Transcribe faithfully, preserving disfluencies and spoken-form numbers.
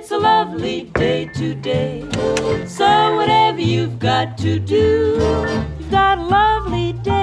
It's a lovely day today. So whatever you've got to do, you've got a lovely day.